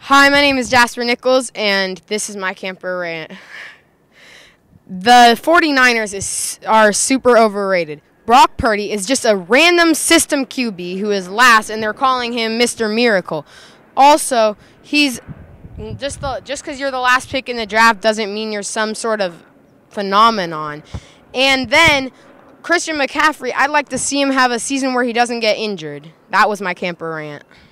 Hi, my name is Jasper Nichols, and this is my camper rant. The 49ers are super overrated. Brock Purdy is just a random system QB who is last, and they're calling him Mr. Miracle. Also, he's just because you're the last pick in the draft doesn't mean you're some sort of phenomenon. And then Christian McCaffrey, I'd like to see him have a season where he doesn't get injured. That was my camper rant.